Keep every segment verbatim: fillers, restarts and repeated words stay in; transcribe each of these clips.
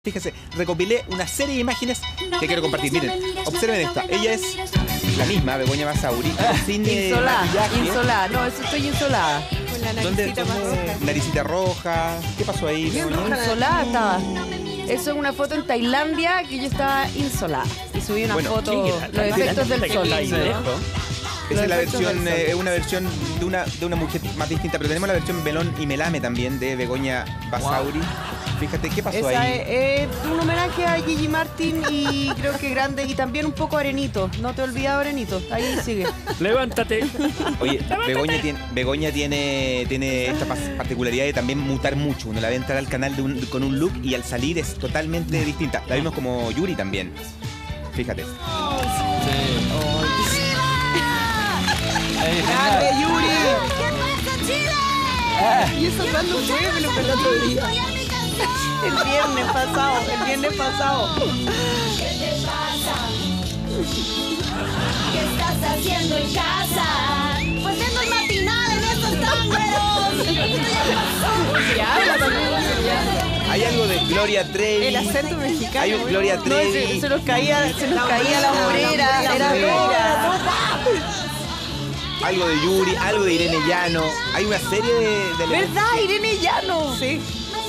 Fíjense, recopilé una serie de imágenes que quiero compartir. Miren, observen esta. Ella es la misma, Begoña Basauri. Insolada, insolada. No, eso estoy insolada. Con la ¿Dónde, naricita más dónde- roja. naricita roja? ¿Qué pasó ahí? Bien Begoña? roja. Insolada estaba. Eso es una foto en Tailandia que yo estaba insolada. Y subí una Bueno, foto, ¿quién era? los efectos del sol. Está ahí lejos. Esa es la Los efectos versión, del sol. eh, una versión de una, de una mujer más distinta, pero tenemos la versión Melón y Melame también de Begoña Basauri. Fíjate, ¿qué pasó Esa ahí? es, es un homenaje a Gigi Martin y creo que grande y también un poco Arenito. No te he olvidado Arenito. Ahí sigue. Levántate. Oye, Begoña tiene, Begoña tiene, tiene esta pas- particularidad de también mutar mucho. Uno la ve entrar al canal de un- con un look y al salir es totalmente distinta. La vimos como Yuri también. Fíjate. ¡Grande, Yuri! ¿Qué pasa, Chile? Y eso cuando fue, me lo perdí otro día. El viernes pasado, el viernes pasado. ¿Qué te pasa? ¿Qué estás haciendo en casa? Pues viendo el matinal en estos tángueros. Ya habla también. Hay algo de Gloria Trevi. El acento mexicano. Hay un Gloria No, Trevi. se, se nos caía, se nos La caía la hombrera, hombrera. la Era hombrera. todo, era todo. Algo de Yuri, algo de Irene Llano. Hay una serie de... de ¿Verdad, Irene Llano? Sí.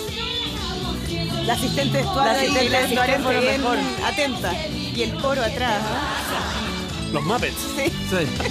La asistente de La vestuario asistente y la de vestuario asistente fue lo bien mejor. atenta. Y el coro atrás. Los Muppets. ¿Ah? Sí.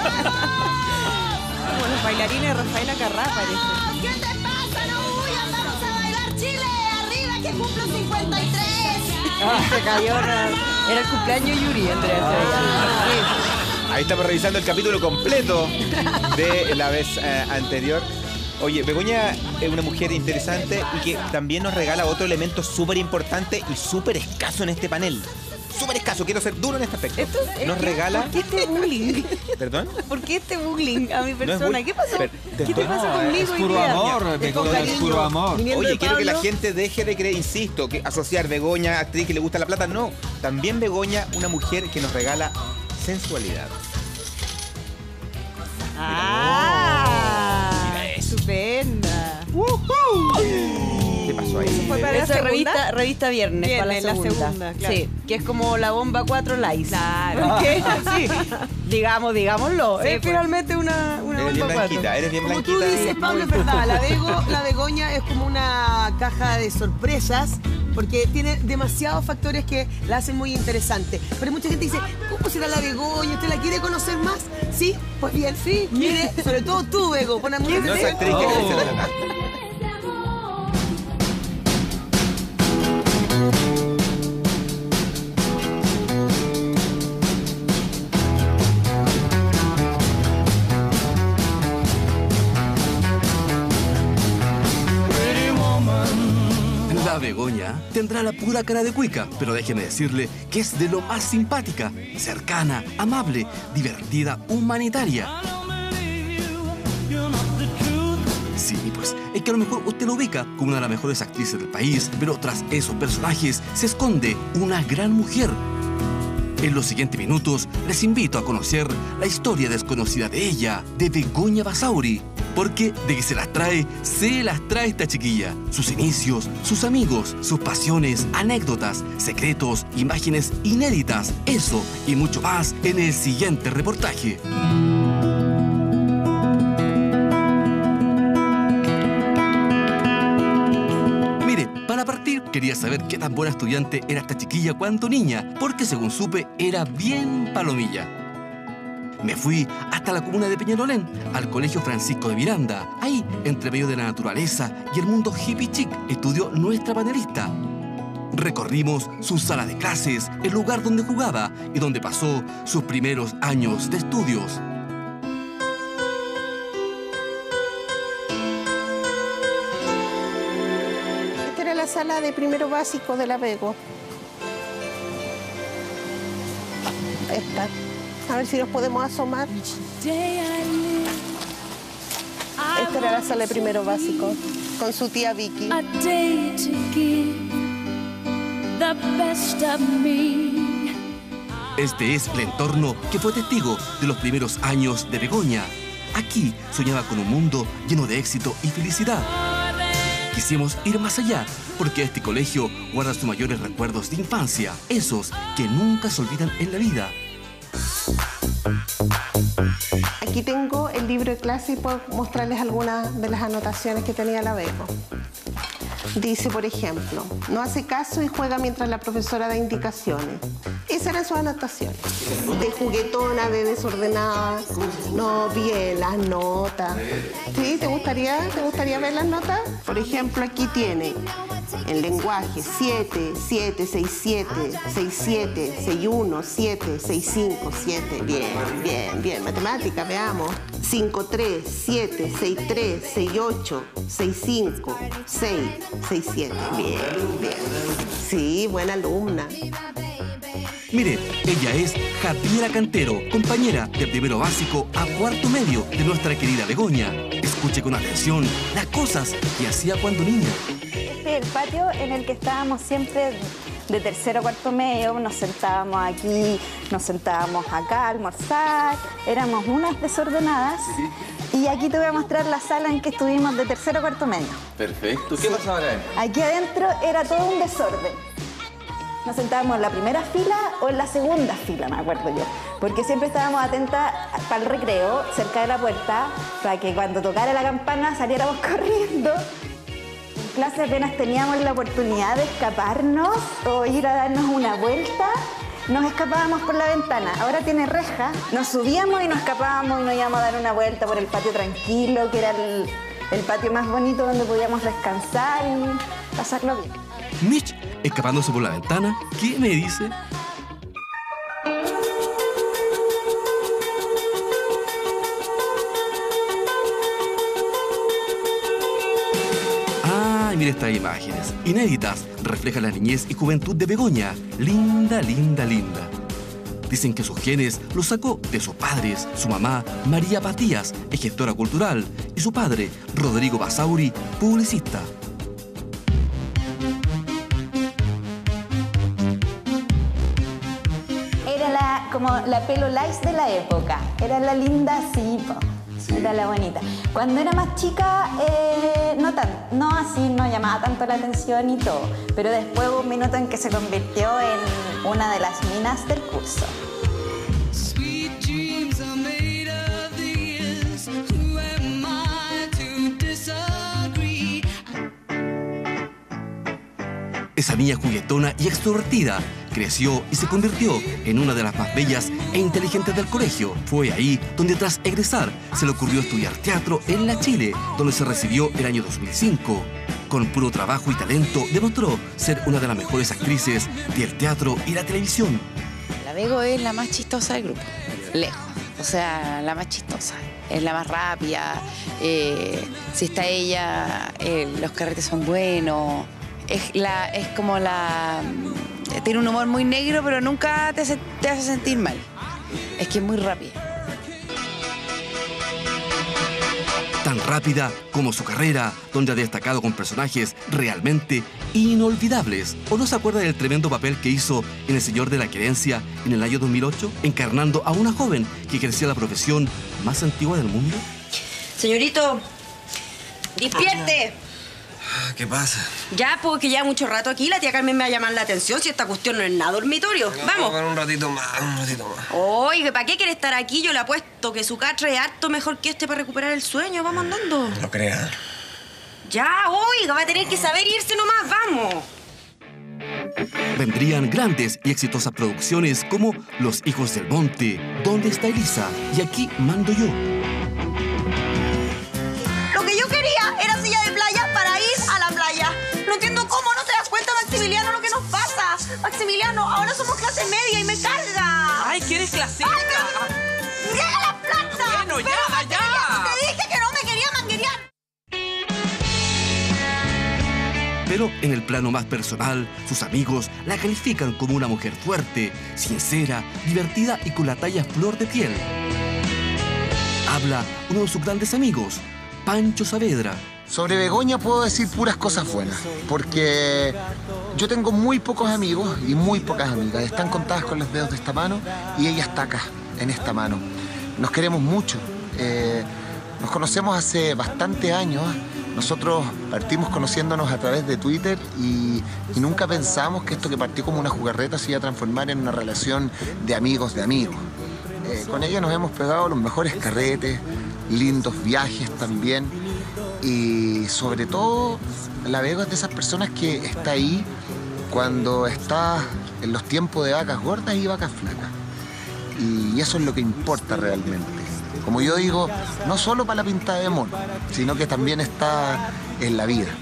Como los bailarines de Rafaela Carrá, parece. ¿Qué te pasa? No huyas, vamos a bailar Chile. Arriba que cumplo cincuenta y tres. Se cayó. Era era el cumpleaños de Yuri, Andrea. Sí. Ahí estamos revisando el capítulo completo de la vez eh, anterior. Oye, Begoña es una mujer interesante y que también nos regala otro elemento súper importante y súper escaso en este panel. Súper escaso, quiero ser duro en este aspecto. Esto es Nos que- regala... ¿Por qué este bullying? ¿Perdón? ¿Por qué este bullying a mi es persona? bullying. ¿Qué pasó? Per- ¿Qué te perdón. pasa No, conmigo es hoy puro día? amor, Es con Begoña, es cariño. puro amor. Viniendo Oye, de quiero que la Pablo. gente deje de creer, insisto, que asociar Begoña, actriz que le gusta la plata, no. También Begoña, una mujer que nos regala sensualidad. ¡Ah! Mira eso. ¡Estupenda! ¿Qué pasó ahí? fue para- Esa la segunda? revista, revista Viernes, Viernes, para la la segunda. segunda, claro. Sí, que es como la bomba cuatro likes. Claro. ¿Por qué? Sí. Digamos, digámoslo. Sí, es pues. finalmente una, una Eres bien bomba cuatro. blanquita, eres bien Como blanquita. tú dices, Pablo, es verdad. La, Bego, la Begoña es como una caja de sorpresas porque tiene demasiados factores que la hacen muy interesante. Pero mucha gente dice, ¿cómo será la Begoña? ¿Usted la quiere conocer más? Sí, pues bien, sí. Mire, sobre todo tú, Bego. Pon mucha No es atención. actriz que Oh. merece la plata. La Begoña tendrá la pura cara de cuica, pero déjeme decirle que es de lo más simpática, cercana, amable, divertida, humanitaria. Sí, pues es que a lo mejor usted lo ubica como una de las mejores actrices del país, pero tras esos personajes se esconde una gran mujer. En los siguientes minutos les invito a conocer la historia desconocida de ella, de Begoña Basauri. Porque de que se las trae, se las trae esta chiquilla. Sus inicios, sus amigos, sus pasiones, anécdotas, secretos, imágenes inéditas. Eso y mucho más en el siguiente reportaje. Mire, para partir, quería saber qué tan buena estudiante era esta chiquilla cuando niña, porque según supe, era bien palomilla. Me fui hasta la comuna de Peñalolén, al Colegio Francisco de Miranda. Ahí, entre medio de la naturaleza y el mundo hippie chic, estudió nuestra panelista. Recorrimos su sala de clases, el lugar donde jugaba y donde pasó sus primeros años de estudios. Esta era la sala de primero básico de la Bego. Esta. A ver si nos podemos asomar. Esta era la sala de primero básico, con su tía Vicky. A day to give the best of me. Este es el entorno que fue testigo de los primeros años de Begoña. Aquí soñaba con un mundo lleno de éxito y felicidad. Quisimos ir más allá, porque este colegio guarda sus mayores recuerdos de infancia, esos que nunca se olvidan en la vida. Aquí tengo el libro de clase y puedo mostrarles algunas de las anotaciones que tenía la Bego. Dice, por ejemplo, no hace caso y juega mientras la profesora da indicaciones. Esas eran sus anotaciones. De juguetona, de desordenada. No, bien, las notas. ¿Sí? ¿Te gustaría, ¿Te gustaría ver las notas? Por ejemplo, aquí tiene el lenguaje siete, siete, seis, siete, seis, siete, seis, uno, siete, seis, cinco, siete. Bien, bien, bien. Matemática, veamos. cinco, tres, siete, seis, tres, seis, ocho, seis, cinco, seis, seis, siete. Bien, bien. Sí, buena alumna. Mire, ella es Javiera Cantero, compañera de primero básico a cuarto medio de nuestra querida Begoña. Escuche con atención las cosas que hacía cuando niña. Este es el patio en el que estábamos siempre de tercero a cuarto medio. Nos sentábamos aquí, nos sentábamos acá a almorzar. Éramos unas desordenadas. Y aquí te voy a mostrar la sala en que estuvimos de tercero a cuarto medio. Perfecto. ¿Qué pasaba acá? Aquí adentro era todo un desorden. Nos sentábamos en la primera fila o en la segunda fila, me acuerdo yo. Porque siempre estábamos atentas para el recreo, cerca de la puerta, para que cuando tocara la campana saliéramos corriendo. En clase apenas teníamos la oportunidad de escaparnos o ir a darnos una vuelta, nos escapábamos por la ventana. Ahora tiene reja. Nos subíamos y nos escapábamos y nos íbamos a dar una vuelta por el patio tranquilo, que era el, el patio más bonito donde podíamos descansar y pasarlo bien. Mitch, escapándose por la ventana, ¿qué me dice? Ah, mire estas imágenes, inéditas, reflejan la niñez y juventud de Begoña. Linda, linda, linda. Dicen que sus genes los sacó de sus padres, su mamá, María Patías, gestora cultural, y su padre, Rodrigo Basauri, publicista. Como la pelo lice de la época. Era la linda así, po. Sí. Era la bonita. Cuando era más chica, eh, no, tan, no así, no llamaba tanto la atención y todo. Pero después hubo un minuto en que se convirtió en una de las minas del curso. Esa niña juguetona y extrovertida creció y se convirtió en una de las más bellas e inteligentes del colegio. Fue ahí donde tras egresar se le ocurrió estudiar teatro en la Chile, donde se recibió el año dos mil cinco. Con puro trabajo y talento demostró ser una de las mejores actrices del teatro y la televisión. La Bego es la más chistosa del grupo, lejos. O sea, la más chistosa. Es la más rápida. Eh, si está ella, eh, los carretes son buenos. Es, la, es como la... Tiene un humor muy negro, pero nunca te hace, te hace sentir mal. Es que es muy rápida. Tan rápida como su carrera, donde ha destacado con personajes realmente inolvidables. ¿O no se acuerda del tremendo papel que hizo en El Señor de la Querencia en el año dos mil ocho, encarnando a una joven que ejercía la profesión más antigua del mundo? Señorito, despierte. ¿Qué pasa? Ya, porque ya mucho rato aquí, la tía Carmen me va a llamar la atención si esta cuestión no es nada dormitorio. Vamos. Un ratito más, un ratito más. Oye, ¿para qué quiere estar aquí? Yo le apuesto que su catra es harto mejor que este para recuperar el sueño. Vamos andando. No creas. Ya, oiga, va a tener que saber irse nomás. Vamos. Vendrían grandes y exitosas producciones como Los Hijos del Monte, ¿Dónde está Elisa? Y Aquí mando yo. Lo que yo quería era silla de playa para ir a la playa. No entiendo cómo no te das cuenta, Maximiliano, lo que nos pasa. Maximiliano, ahora somos clase media y me carga. Ay, ¿quieres clasista? Ay, pero... ¡Llega la plata! Bueno, ya, ya. Te dije que no me quería manguerear. Pero en el plano más personal, sus amigos la califican como una mujer fuerte, sincera, divertida y con la talla flor de piel. Habla uno de sus grandes amigos, Pancho Saavedra. Sobre Begoña puedo decir puras cosas buenas, porque yo tengo muy pocos amigos y muy pocas amigas. Están contadas con los dedos de esta mano y ella está acá, en esta mano. Nos queremos mucho. Eh, nos conocemos hace bastante años, Nosotros partimos conociéndonos a través de Twitter y, y nunca pensamos que esto que partió como una jugarreta se iba a transformar en una relación de amigos de amigos. Eh, con ella nos hemos pegado los mejores carretes, lindos viajes también y sobre todo la Bego es de esas personas que está ahí cuando está en los tiempos de vacas gordas y vacas flacas. Y eso es lo que importa realmente. Como yo digo, no solo para la pintada de mono, sino que también está en la vida.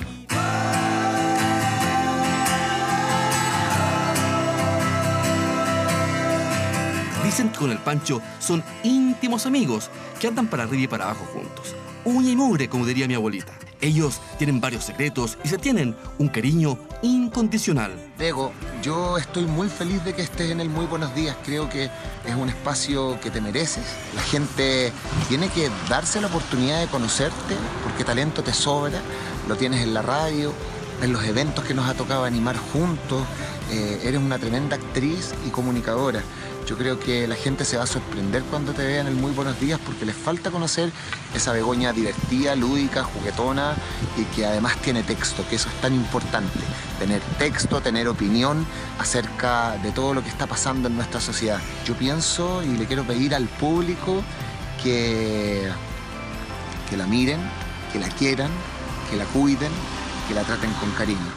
Dicen que con el Pancho son íntimos amigos que andan para arriba y para abajo juntos. Uña y mugre, como diría mi abuelita. Ellos tienen varios secretos y se tienen un cariño incondicional. Bego, yo estoy muy feliz de que estés en el Muy Buenos Días. Creo que es un espacio que te mereces. La gente tiene que darse la oportunidad de conocerte porque talento te sobra. Lo tienes en la radio, en los eventos que nos ha tocado animar juntos. Eh, eres una tremenda actriz y comunicadora. Yo creo que la gente se va a sorprender cuando te vea en el Muy Buenos Días porque les falta conocer esa Begoña divertida, lúdica, juguetona y que además tiene texto, que eso es tan importante. Tener texto, tener opinión acerca de todo lo que está pasando en nuestra sociedad. Yo pienso y le quiero pedir al público que, que la miren, que la quieran, que la cuiden, que la traten con cariño.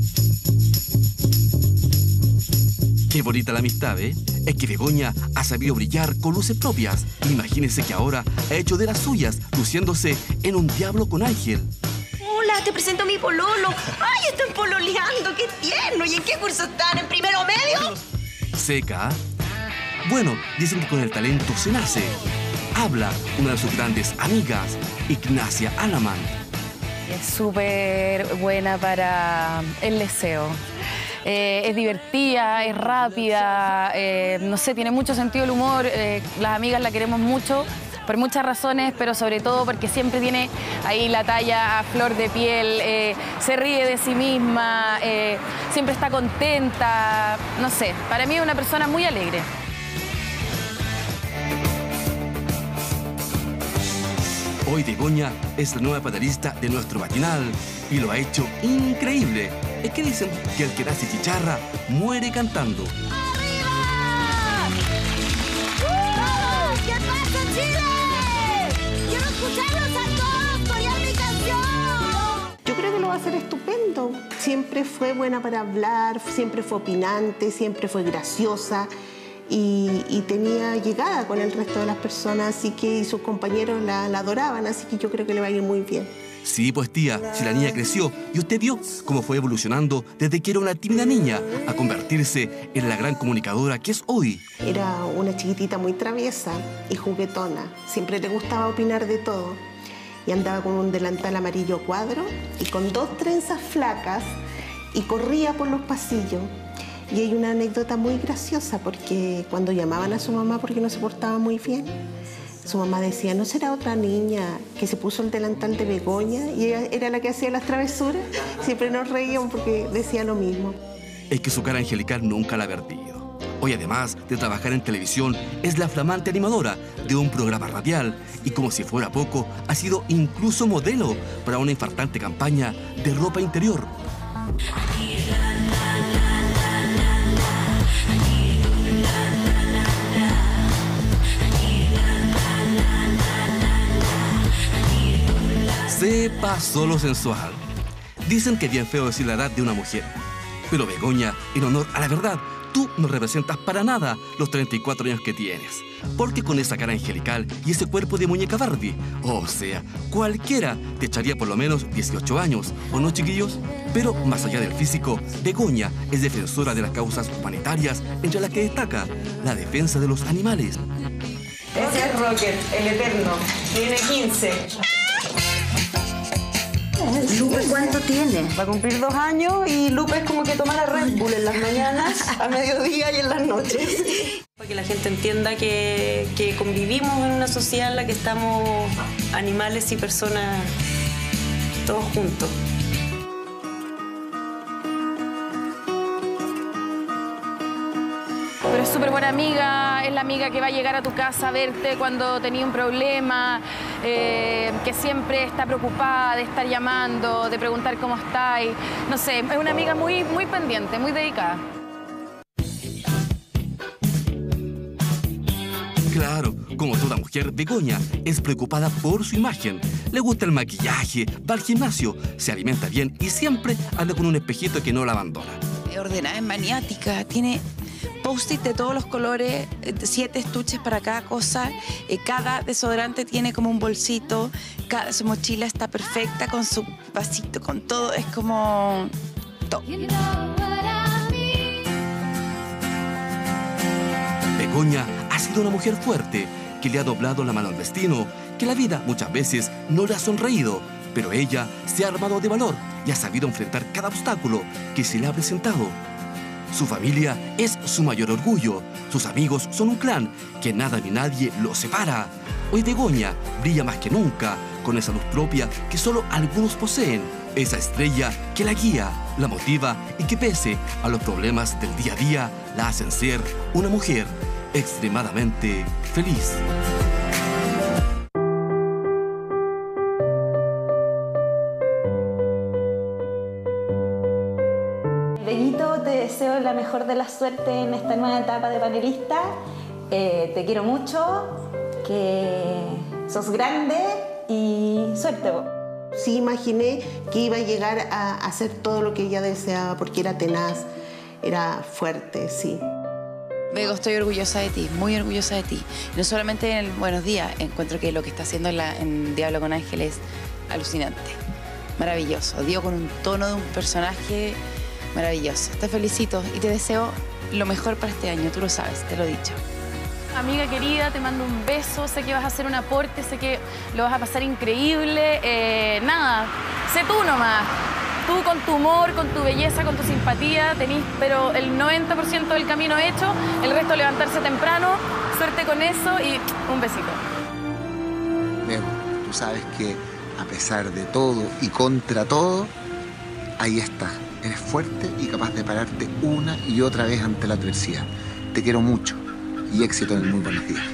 Qué bonita la amistad, ¿eh? Es que Begoña ha sabido brillar con luces propias. Imagínense que ahora ha hecho de las suyas, luciéndose en un diablo con Ángel. Hola, te presento a mi pololo. ¡Ay, están pololeando! ¡Qué tierno! ¿Y en qué curso están? ¿En primero medio? Seca. Bueno, dicen que con el talento se nace. Habla una de sus grandes amigas, Ignacia Alaman. Es súper buena para el deseo. Eh, es divertida, es rápida, eh, no sé, tiene mucho sentido del humor. Eh, las amigas la queremos mucho por muchas razones, pero sobre todo porque siempre tiene ahí la talla a flor de piel, eh, se ríe de sí misma, eh, siempre está contenta, no sé, para mí es una persona muy alegre. Hoy Begoña es la nueva panelista de nuestro matinal y lo ha hecho increíble. Es que dicen que el que nace chicharra muere cantando. ¡Vamos! ¿Qué pasa, Chile? ¡Quiero escucharlos a todos corear mi canción! Yo creo que lo va a hacer estupendo. Siempre fue buena para hablar, siempre fue opinante, siempre fue graciosa. Y, y tenía llegada con el resto de las personas, así que y sus compañeros la, la adoraban, así que yo creo que le va a ir muy bien. Sí, pues tía, si la niña creció y usted vio cómo fue evolucionando desde que era una tímida niña a convertirse en la gran comunicadora que es hoy. Era una chiquitita muy traviesa y juguetona, siempre le gustaba opinar de todo y andaba con un delantal amarillo cuadro y con dos trenzas flacas y corría por los pasillos. Y hay una anécdota muy graciosa porque cuando llamaban a su mamá porque no se portaba muy bien, su mamá decía, ¿no será otra niña que se puso el delantal de Begoña? Y ella era la que hacía las travesuras. Siempre nos reíamos porque decía lo mismo. Es que su cara angelical nunca la ha perdido. Hoy, además de trabajar en televisión, es la flamante animadora de un programa radial y, como si fuera poco, ha sido incluso modelo para una infartante campaña de ropa interior. Se pasó lo sensual. Dicen que es bien feo decir la edad de una mujer. Pero Begoña, en honor a la verdad, tú no representas para nada los treinta y cuatro años que tienes. Porque con esa cara angelical y ese cuerpo de muñeca Barbie, o sea, cualquiera te echaría por lo menos dieciocho años, ¿o no, chiquillos? Pero más allá del físico, Begoña es defensora de las causas humanitarias, entre las que destaca la defensa de los animales. Ese es Rocket, el eterno. Tiene quince. ¿Lupe cuánto tiene? Va a cumplir dos años y Lupe es como que toma la Red Bull en las mañanas, a mediodía y en las noches. Para que la gente entienda que, que convivimos en una sociedad en la que estamos animales y personas todos juntos. pero es súper buena amiga, es la amiga que va a llegar a tu casa a verte cuando tenía un problema, eh, que siempre está preocupada de estar llamando, de preguntar cómo estáis. No sé, es una amiga muy, muy pendiente, muy dedicada. Claro, como toda mujer, Begoña es preocupada por su imagen. Le gusta el maquillaje, va al gimnasio, se alimenta bien y siempre anda con un espejito que no la abandona. Es ordenada, es maniática, tiene post-it de todos los colores, siete estuches para cada cosa, eh, cada desodorante tiene como un bolsito, cada, su mochila está perfecta con su vasito, con todo, es como todo. Begoña ha sido una mujer fuerte, que le ha doblado la mano al destino, que la vida muchas veces no le ha sonreído, pero ella se ha armado de valor y ha sabido enfrentar cada obstáculo que se le ha presentado. Su familia es su mayor orgullo, sus amigos son un clan que nada ni nadie los separa. Hoy Begoña brilla más que nunca, con esa luz propia que solo algunos poseen, esa estrella que la guía, la motiva y que pese a los problemas del día a día, la hacen ser una mujer extremadamente feliz. Bellito, te deseo la mejor de la suerte en esta nueva etapa de panelista. Eh, te quiero mucho, que sos grande y suerte vos. Sí, imaginé que iba a llegar a hacer todo lo que ella deseaba porque era tenaz, era fuerte, sí. Bego, estoy orgullosa de ti, muy orgullosa de ti. No solamente en el Buenos Días, encuentro que lo que está haciendo en, la, en Diablo con Ángel es alucinante, maravilloso. Dio con un tono de un personaje maravilloso. Te felicito y te deseo lo mejor para este año, tú lo sabes, te lo he dicho. Amiga querida, te mando un beso, sé que vas a hacer un aporte, sé que lo vas a pasar increíble. Eh, nada, sé tú nomás. Tú con tu humor, con tu belleza, con tu simpatía, tenés pero el noventa por ciento del camino hecho, el resto levantarse temprano, suerte con eso y un besito. Bego, tú sabes que a pesar de todo y contra todo, ahí estás. Eres fuerte y capaz de pararte una y otra vez ante la adversidad. Te quiero mucho y éxito en el Muy Buenos Días.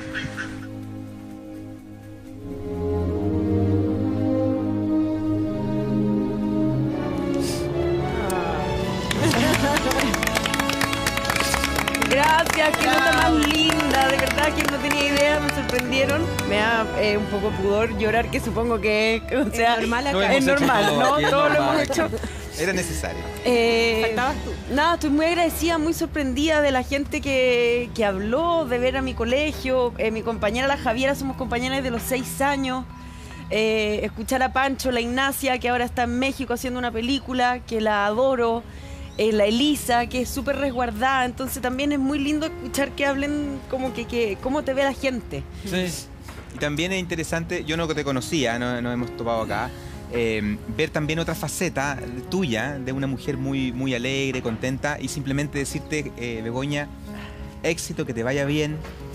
Gracias, qué nota más linda, de verdad que no tenía idea, me sorprendieron. Me da eh, un poco pudor llorar, que supongo que o sea, es normal, acá. Es normal, todo, ¿no? es Todo normal. lo hemos hecho. Era necesario. Eh, Faltabas tú. Nada, estoy muy agradecida, muy sorprendida de la gente que, que habló, de ver a mi colegio. Eh, mi compañera, la Javiera, somos compañeras desde los seis años. Eh, escuchar a Pancho, la Ignacia, que ahora está en México haciendo una película, que la adoro. Eh, la Elisa, que es súper resguardada. Entonces también es muy lindo escuchar que hablen como que, que cómo te ve la gente. Sí. Y también es interesante, yo no te conocía, no nos hemos topado acá. Eh, ver también otra faceta tuya, de una mujer muy, muy alegre, contenta, y simplemente decirte, eh, Begoña, éxito, que te vaya bien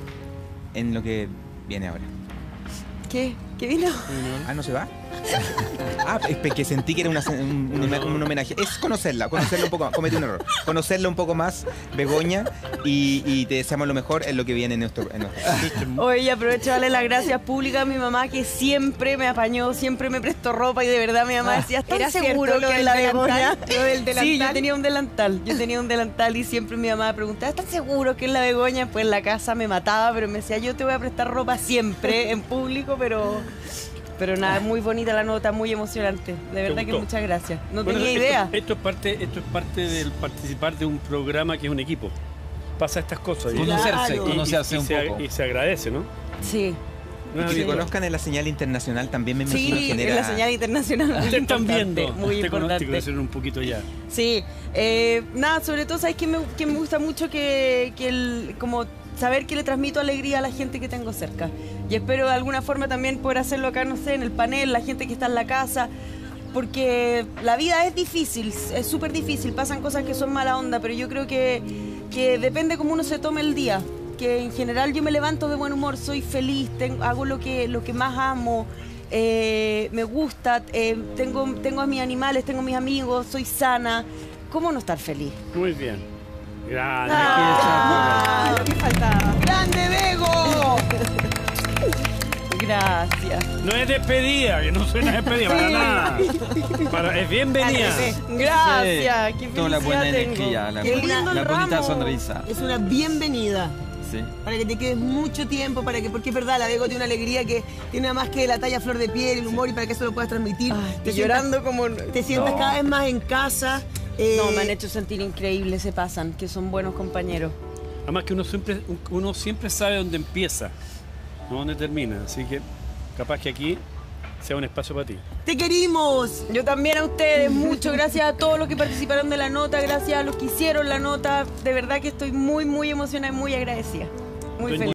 en lo que viene ahora. ¿Qué? ¿Qué vino? Ah, ¿no se va? Ah, es que sentí que era una, un, un, un homenaje. Es conocerla, conocerla un poco más. Cometí un error. Conocerla un poco más, Begoña, y, y te deseamos lo mejor en lo que viene en nuestro... En nuestro... Oye, aprovecho de darle las gracias públicas a mi mamá, que siempre me apañó, siempre me prestó ropa, y de verdad mi mamá decía, ¿estás ¿Era seguro cierto lo que es del la delantal? Begoña? ¿Lo del delantal? Sí, yo tenía un delantal, yo tenía un delantal y siempre mi mamá me preguntaba, ¿estás seguro que es la Begoña? Pues en la casa me mataba, pero me decía, yo te voy a prestar ropa siempre en público, pero... Pero nada, muy bonita la nota, muy emocionante. De verdad que muchas gracias. No Bueno, tenía esto, idea. Esto es parte, esto es parte del participar de un programa que es un equipo. Pasa estas cosas. y- Conocerse, y- conocerse y un se, poco. Y se agradece, ¿no? Sí. Y que te conozcan en la señal internacional también me imagino Sí, genera... en la señal internacional muy Ustedes están importante, viendo. muy Te cono- importante. te conocieron un poquito ya. Sí, eh, nada, sobre todo, ¿sabes qué me, que me gusta mucho? Que, que el, como saber que le transmito alegría a la gente que tengo cerca. Y espero de alguna forma también poder hacerlo acá, no sé, en el panel, la gente que está en la casa. Porque la vida es difícil, es súper difícil, pasan cosas que son mala onda, pero yo creo que, que depende cómo uno se tome el día. Que en general yo me levanto de buen humor, soy feliz, tengo, hago lo que, lo que más amo, eh, me gusta, eh, tengo, tengo a mis animales, tengo a mis amigos, soy sana. ¿Cómo no estar feliz? Muy bien. Grande. Ah, lo que faltaba. ¡Grande, Bego! Gracias. No es despedida, que no suena despedida para Sí. nada. Para- es bienvenida. Gracias. Qué Toda la buena felicidad tengo. energía, la, Qué lindo el la bonita ramo. sonrisa. Es una bienvenida. Sí. Para que te quedes mucho tiempo, para que, porque es verdad, la Bego tiene una alegría que tiene nada más que la talla flor de piel, el humor, y para que eso lo puedas transmitir. Estoy llorando como... Te sientas No. cada vez más en casa. eh, No, me han hecho sentir increíble, se pasan, que son buenos compañeros. Además que uno siempre, uno siempre sabe dónde empieza, no dónde termina. Así que capaz que aquí sea un espacio para ti. ¡Te querimos! Yo también a ustedes, mucho gracias a todos los que participaron de la nota, gracias a los que hicieron la nota. De verdad que estoy muy, muy emocionada y muy agradecida. Muy Doña feliz.